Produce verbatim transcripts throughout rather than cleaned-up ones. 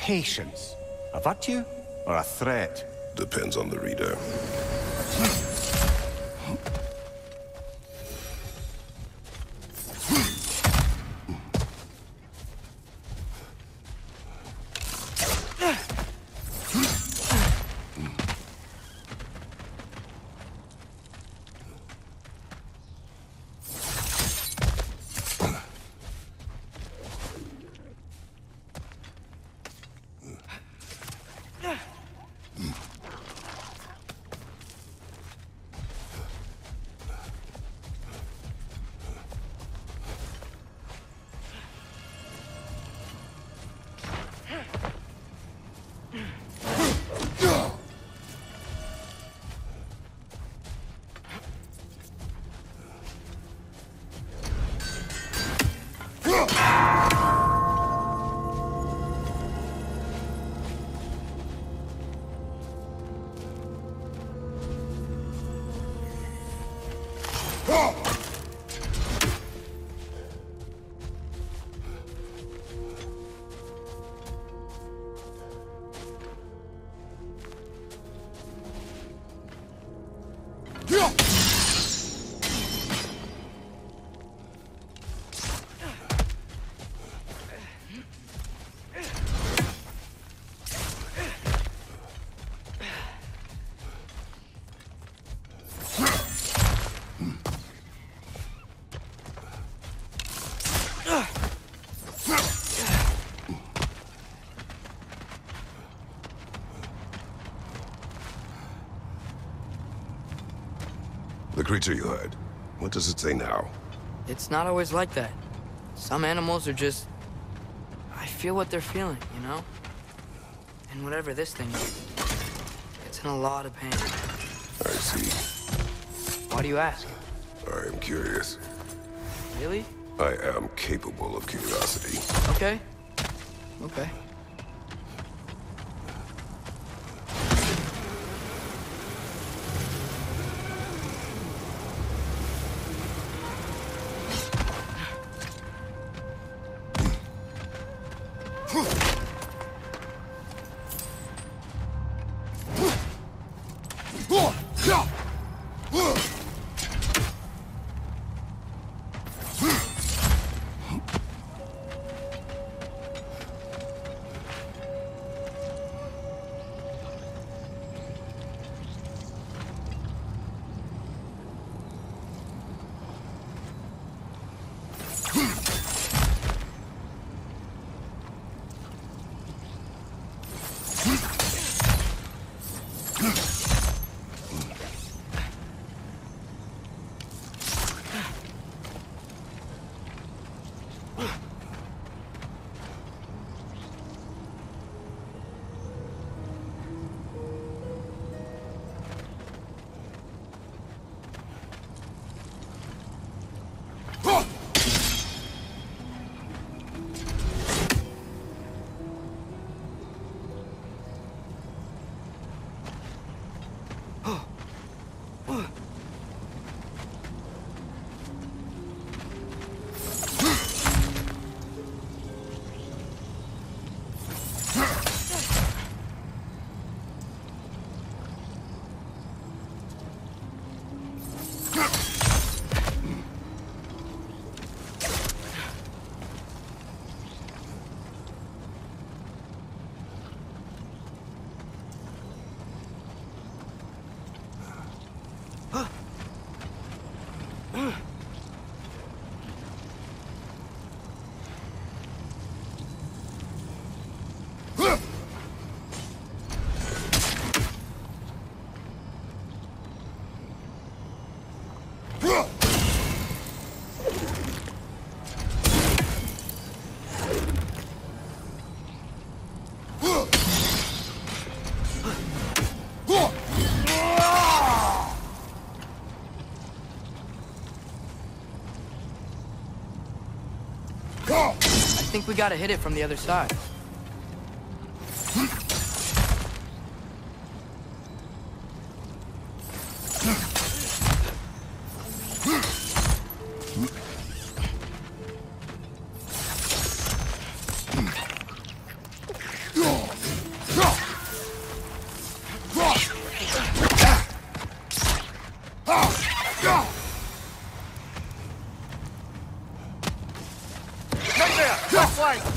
patience a virtue or a threat? Depends on the reader. The creature you heard, what does it say now? It's not always like that. Some animals are just... I feel what they're feeling, you know? And whatever this thing is, it's in a lot of pain. I see. Why do you ask? I am curious. Really? I am capable of curiosity. Okay. Okay. I think we gotta hit it from the other side.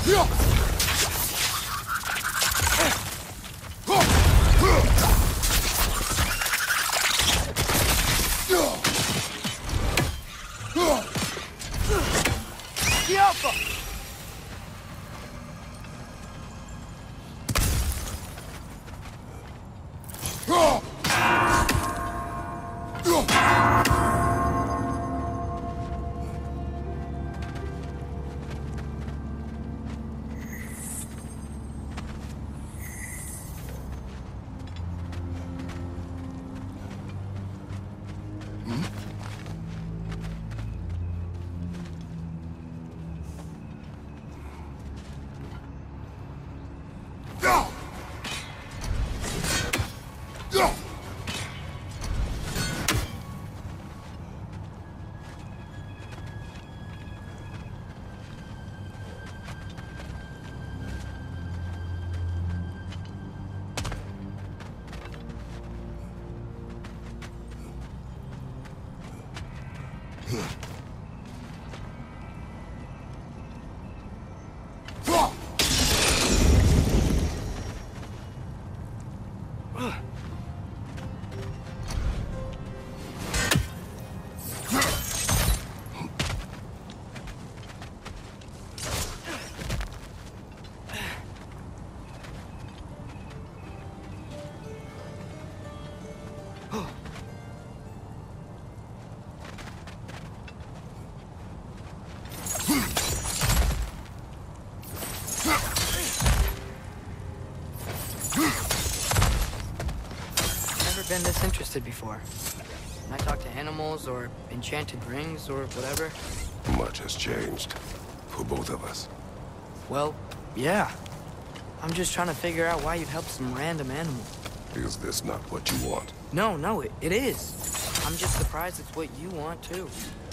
Been this interested before. When I talk to animals or enchanted rings or whatever. Much has changed for both of us. Well, yeah. I'm just trying to figure out why you'd help some random animal. Is this not what you want? No, no, it, it is. I'm just surprised it's what you want too.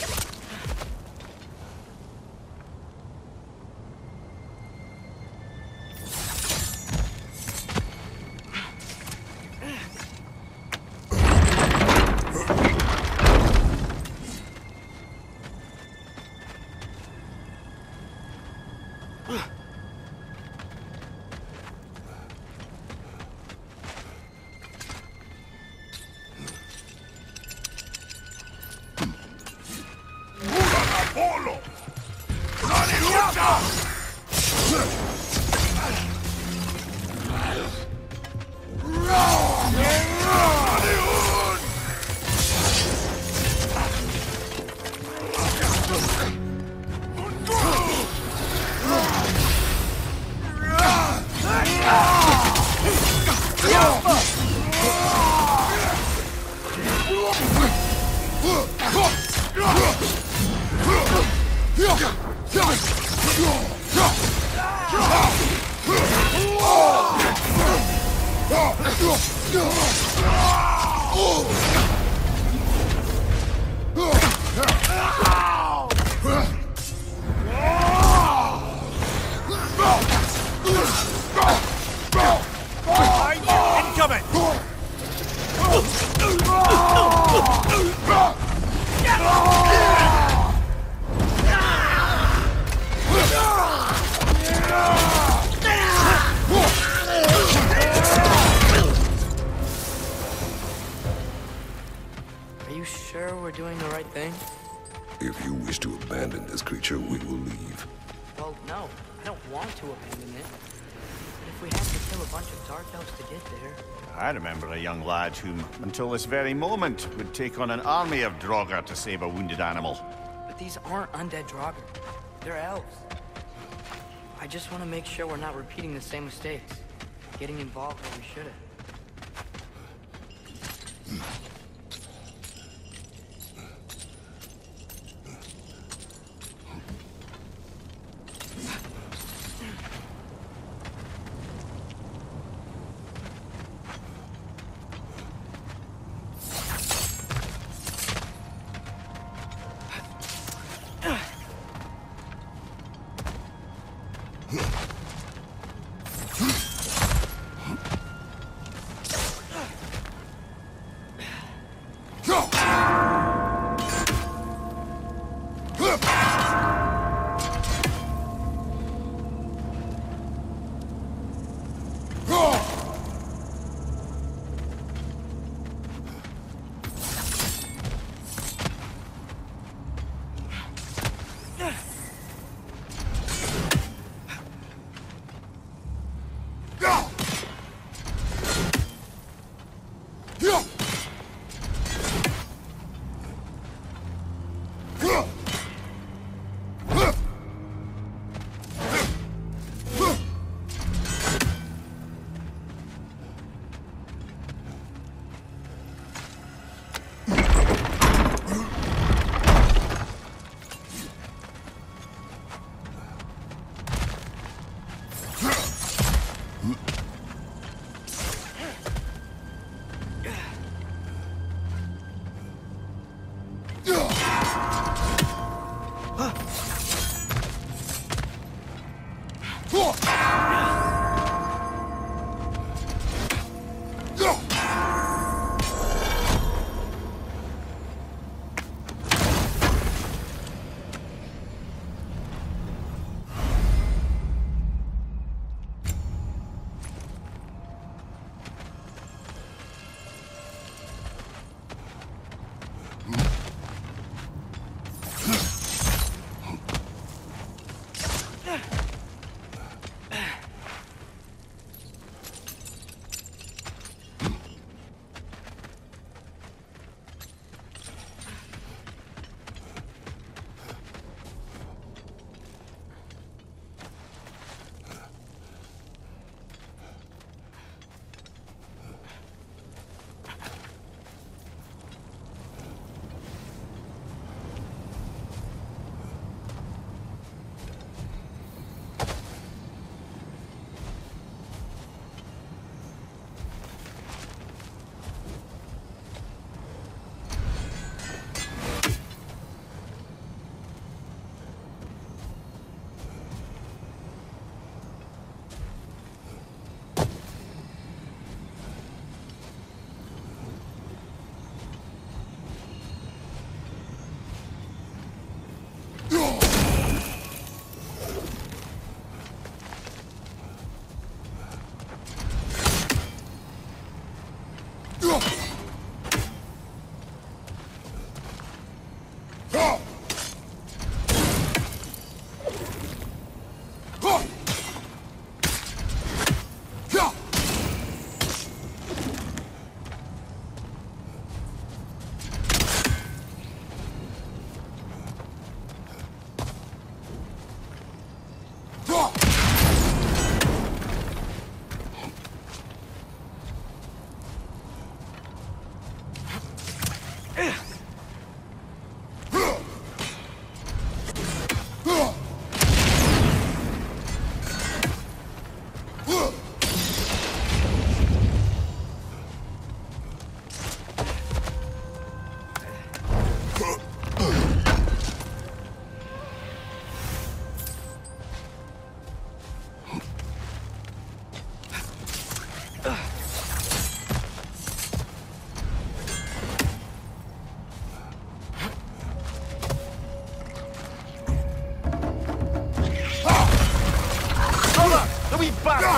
If you wish to abandon this creature, we will leave. Well, no. I don't want to abandon it. But if we have to kill a bunch of Dark Elves to get there... I remember a young lad whom, until this very moment, would take on an army of Draugr to save a wounded animal. But these aren't undead Draugr. They're elves. I just want to make sure we're not repeating the same mistakes. Getting involved where we shouldn't.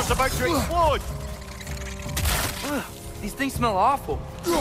car's about to explode! Ugh, these things smell awful.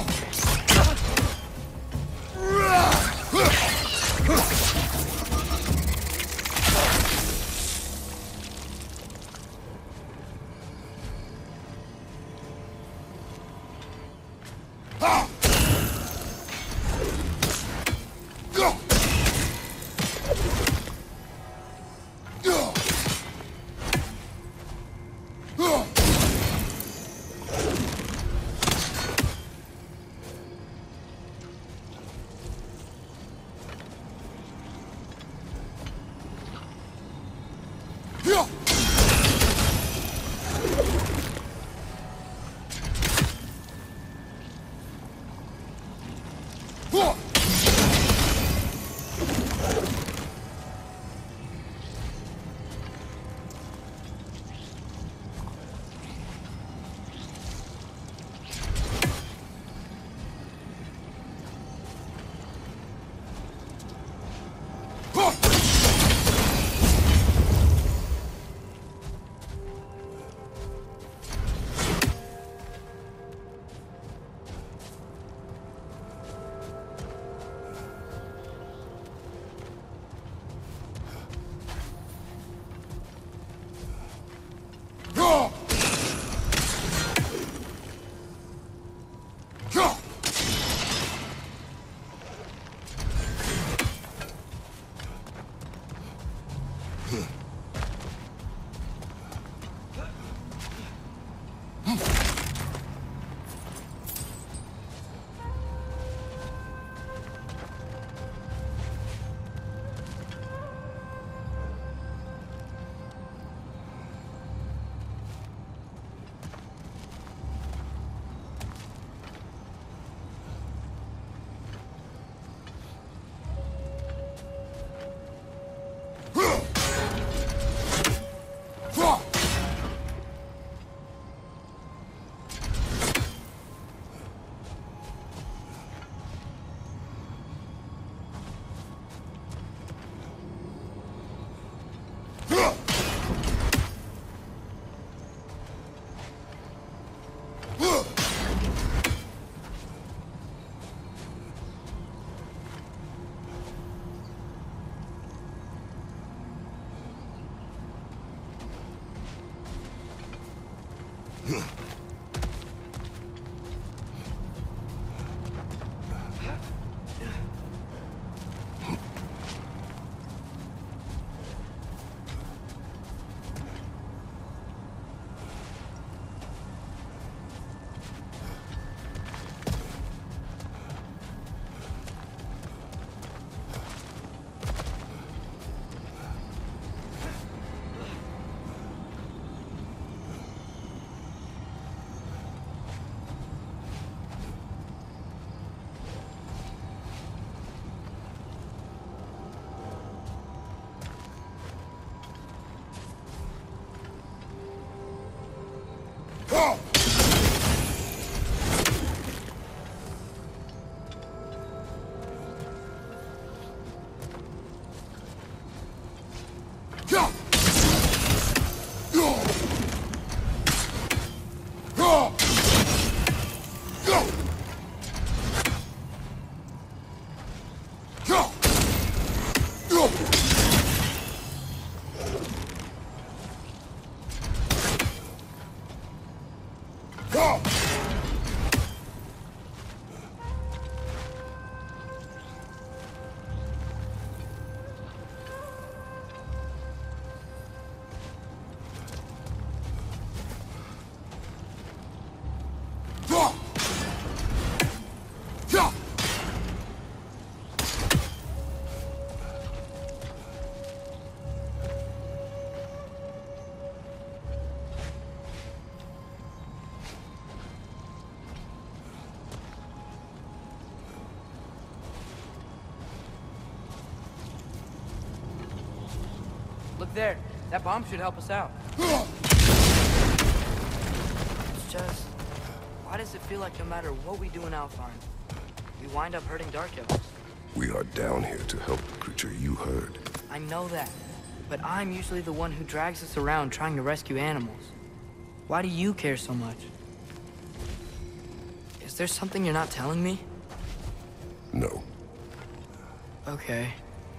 Look there. That bomb should help us out. It's just... why does it feel like no matter what we do in Alpharn, we wind up hurting Dark Elves? We are down here to help the creature you heard. I know that. But I'm usually the one who drags us around trying to rescue animals. Why do you care so much? Is there something you're not telling me? No. Okay.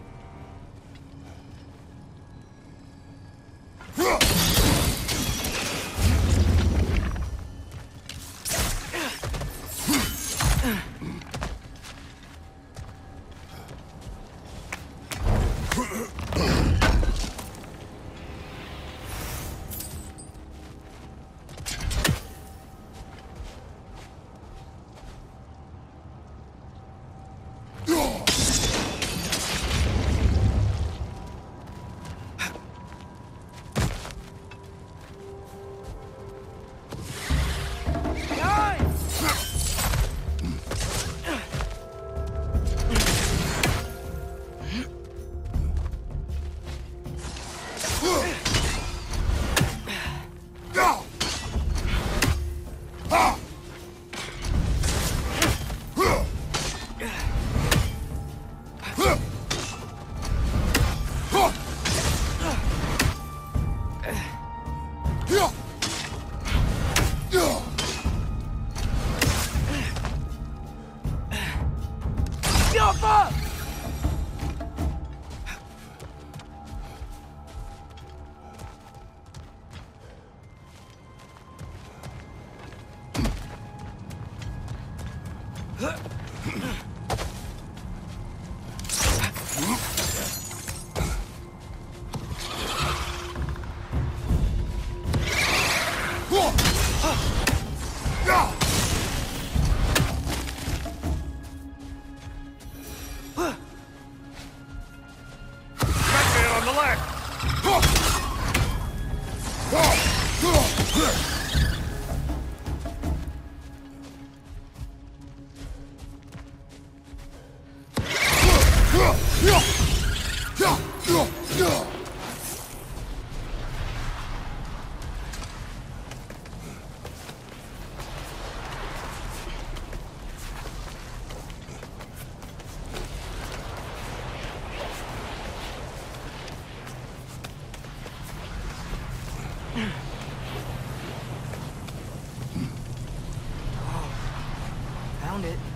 It.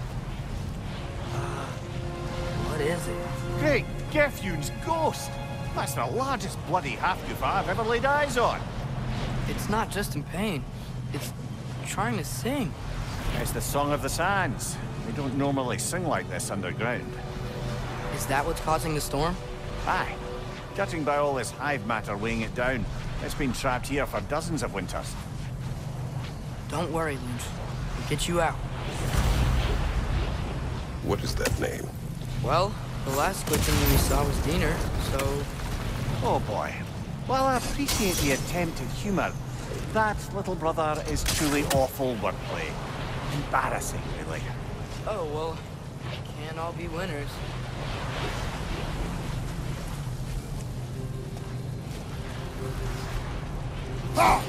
Uh, what is it? Great Gefyun's ghost! That's the largest bloody half-goof I've ever laid eyes on. It's not just in pain. It's trying to sing. It's the Song of the Sands. They don't normally sing like this underground. Is that what's causing the storm? Aye. Judging by all this hive matter weighing it down, it's been trapped here for dozens of winters. Don't worry, Lynch. We'll get you out. What is that name? Well, the last good thing we saw was Diener, so... Oh boy. While I appreciate the attempt at humour, that, little brother, is truly awful wordplay. Embarrassing, really. Oh, well, can't all be winners. Ah!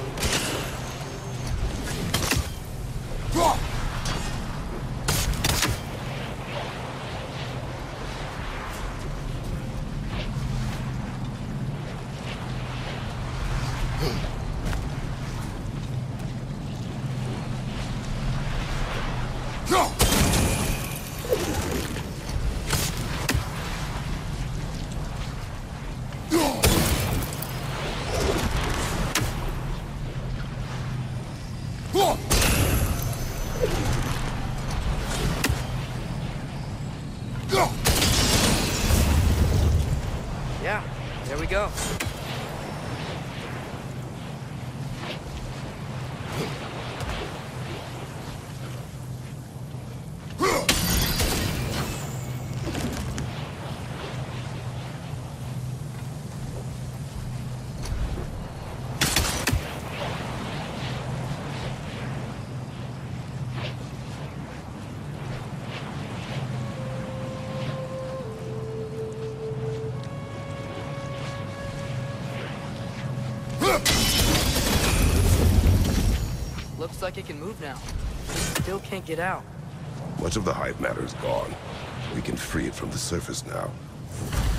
Yeah, there we go. Looks like it can move now. Still can't get out. Much of the hive matter is gone. We can free it from the surface now.